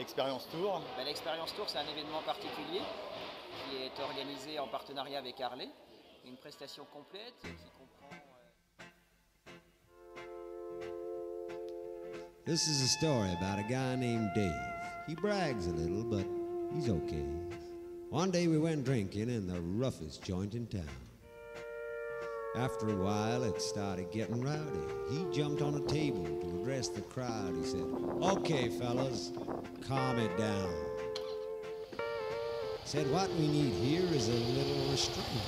L'Expérience Tour. L'Expérience Tour, c'est un événement particulier qui est organisé en partenariat avec Harley. Une prestation complète qui comprend... This is a story about a guy named Dave. He brags a little, but he's okay. One day we went drinking in the roughest joint in town. After a while, it started getting rowdy. He jumped on a table to address the crowd. He said, "Okay, fellas, calm it down." He said, "What we need here is a little restraint."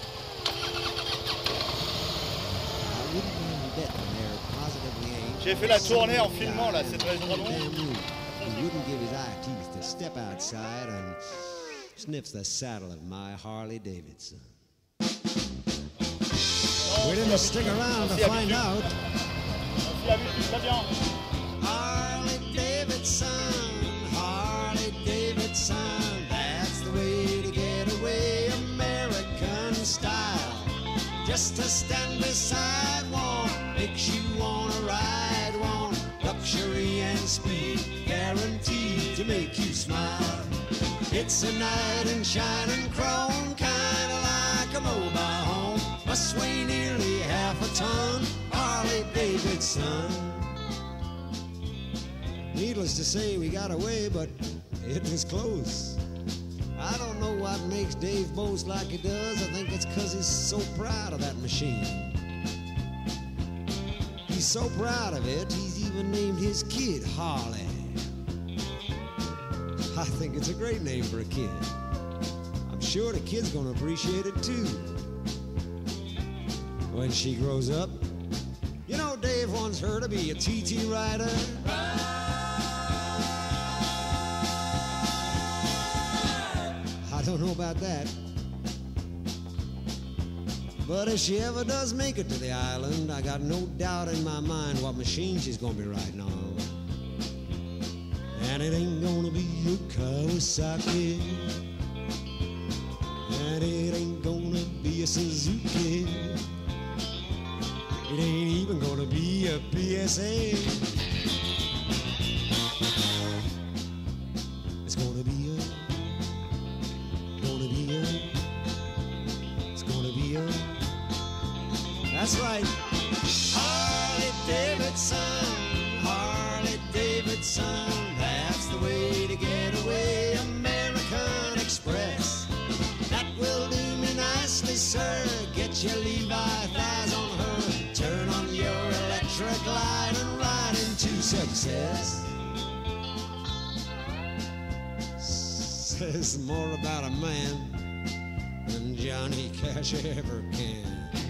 I wouldn't mind betting there positively ain't. J'ai fait la tournée en filmant là, c'est très drôle. He wouldn't give his eye teeth to step outside and sniffs the saddle of my Harley Davidson. We didn't stick around to find out. Harley Davidson, Harley Davidson, that's the way to get away, American style. Just to stand beside one makes you wanna ride one. Luxury and speed guaranteed to make you smile. It's a knight in shining chrome, kinda like a mobile home. Must weigh nearly half a ton, Harley Davidson. Needless to say, we got away, but it was close. I don't know what makes Dave boast like he does. I think it's 'cause he's so proud of that machine. He's so proud of it, he's even named his kid Harley. I think it's a great name for a kid. I'm sure the kid's gonna appreciate it too when she grows up. You know, Dave wants her to be a TT rider. I don't know about that. But if she ever does make it to the island, I got no doubt in my mind what machine she's gonna be riding on. And it ain't gonna be a Kawasaki, and it ain't gonna be a Suzuki. It ain't even gonna be a PSA. It's gonna be that's right. Harley Davidson, Harley Davidson, that's the way to get away, American Express. That will do me nicely, sir. Get your Levi thighs on her, turn on your electric light and ride into success. Says more about a man than Johnny Cash ever can.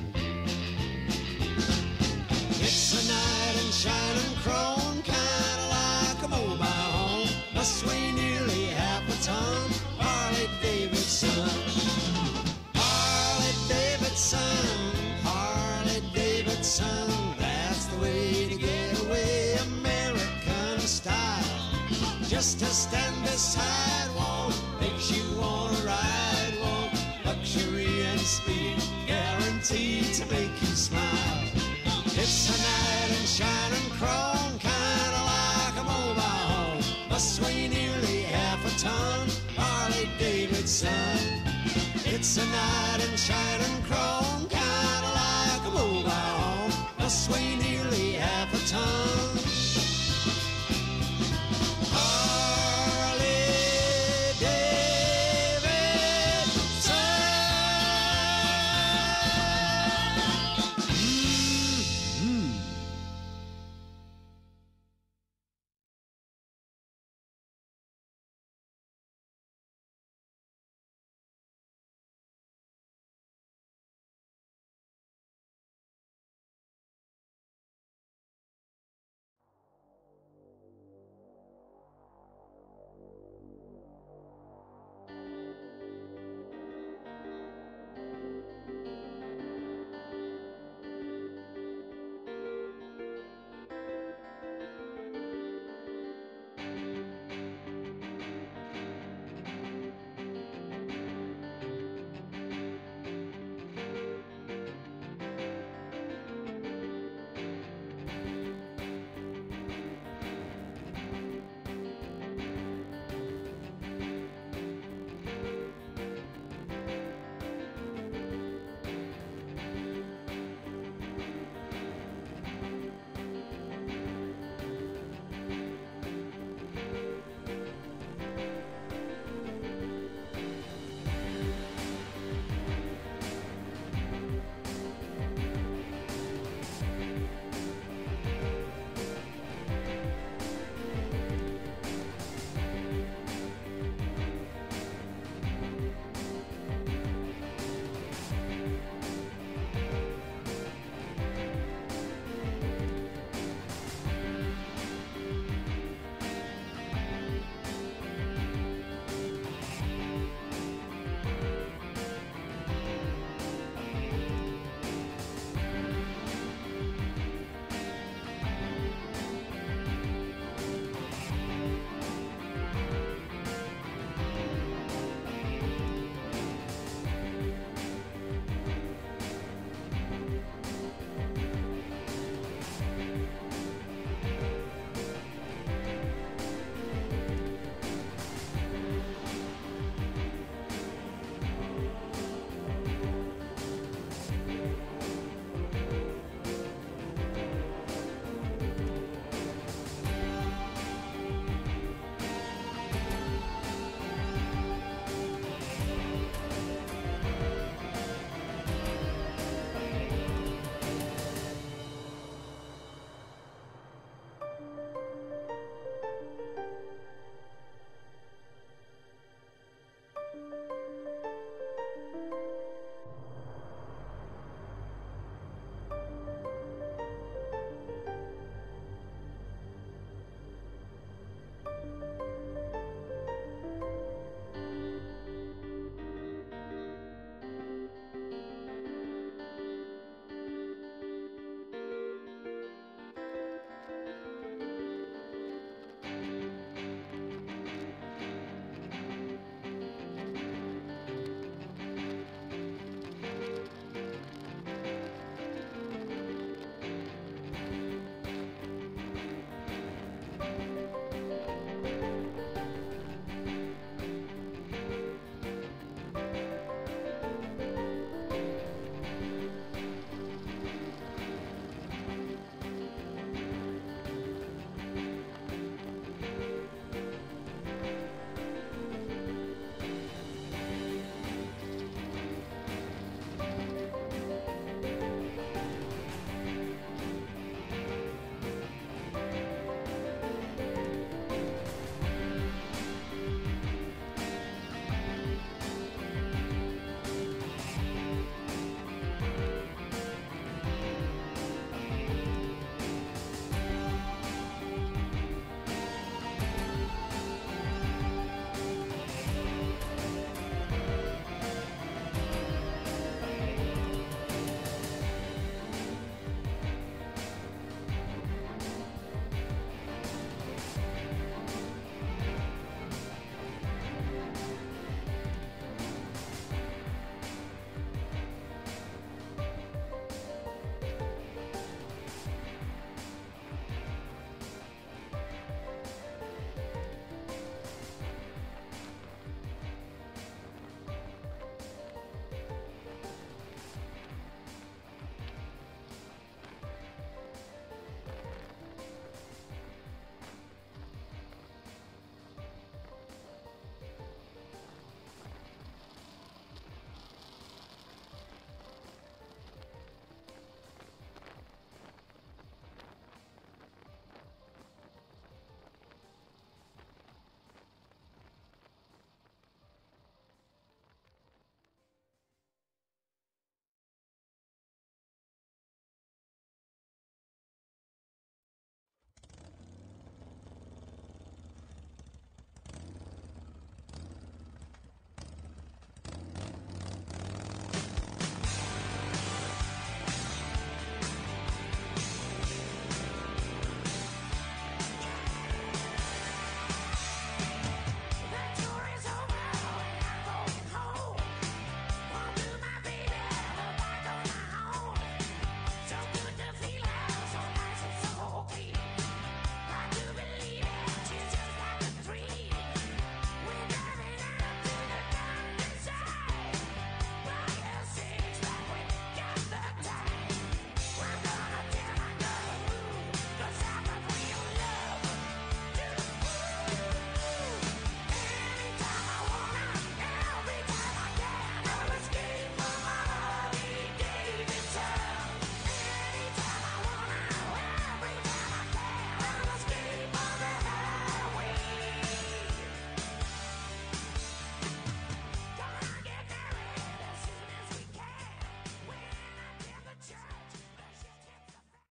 It's a knight in shining chrome, kinda like a mobile home. Must weigh nearly half a ton, Harley Davidson. Harley Davidson, Harley Davidson, that's the way to get away, American style. Just to stand beside one makes you wanna ride one. Luxury and speed guaranteed to make you smile. It's a knight in shining chrome, kinda like a mobile home. Must weigh nearly half a ton, Harley Davidson. It's a knight in shining chrome.